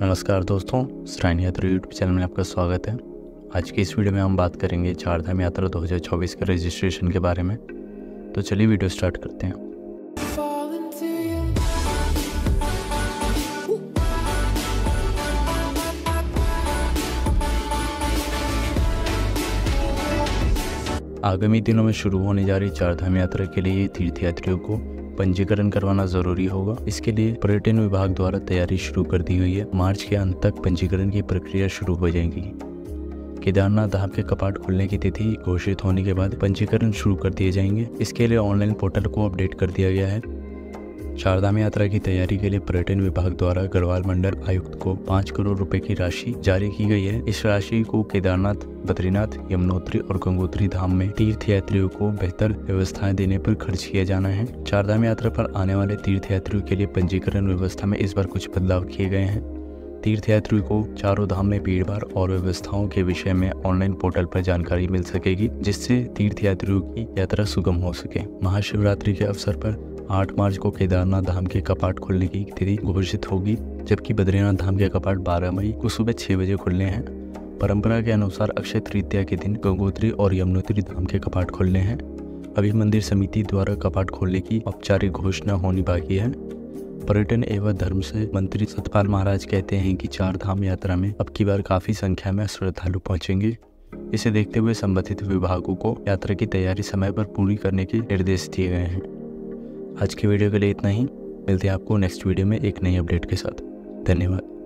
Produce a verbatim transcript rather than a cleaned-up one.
नमस्कार दोस्तों, श्राइन यात्रा यूट्यूब चैनल में आपका स्वागत है। आज की इस वीडियो में हम बात करेंगे चारधाम यात्रा दो हज़ार चौबीस के रजिस्ट्रेशन के बारे में। तो चलिए वीडियो स्टार्ट करते हैं। आगामी दिनों में शुरू होने जा रही चारधाम यात्रा के लिए तीर्थयात्रियों को पंजीकरण करवाना जरूरी होगा। इसके लिए पर्यटन विभाग द्वारा तैयारी शुरू कर दी हुई है। मार्च के अंत तक पंजीकरण की प्रक्रिया शुरू हो जाएगी। केदारनाथ धाम के कपाट खुलने की तिथि घोषित होने के बाद पंजीकरण शुरू कर दिए जाएंगे। इसके लिए ऑनलाइन पोर्टल को अपडेट कर दिया गया है। चारधाम यात्रा की तैयारी के लिए पर्यटन विभाग द्वारा गढ़वाल मंडल आयुक्त को पाँच करोड़ रुपए की राशि जारी की गई है। इस राशि को केदारनाथ, बद्रीनाथ, यमुनोत्री और गंगोत्री धाम में तीर्थयात्रियों को बेहतर व्यवस्थाएं देने पर खर्च किया जाना है। चारधाम यात्रा पर आने वाले तीर्थयात्रियों के लिए पंजीकरण व्यवस्था में इस बार कुछ बदलाव किए गए हैं। तीर्थयात्रियों को चारों धाम में भीड़ भाड़ और व्यवस्थाओं के विषय में ऑनलाइन पोर्टल पर जानकारी मिल सकेगी, जिससे तीर्थयात्रियों की यात्रा सुगम हो सके। महाशिवरात्रि के अवसर पर आठ मार्च को केदारनाथ धाम के कपाट खुलने की तिथि घोषित होगी, जबकि बद्रीनाथ धाम के कपाट बारह मई को सुबह छह बजे खुलने हैं। परंपरा के अनुसार अक्षय तृतीया के दिन गंगोत्री और यमुनोत्री धाम के कपाट खुलने हैं। अभी मंदिर समिति द्वारा कपाट खोलने की औपचारिक घोषणा होनी बाकी है। पर्यटन एवं धर्म से मंत्री सतपाल महाराज कहते हैं कि चार धाम यात्रा में अब की बार काफी संख्या में श्रद्धालु पहुंचेंगे। इसे देखते हुए संबंधित विभागों को यात्रा की तैयारी समय पर पूरी करने के निर्देश दिए गए हैं। आज की वीडियो के लिए इतना ही। मिलते हैं आपको नेक्स्ट वीडियो में एक नई अपडेट के साथ। धन्यवाद।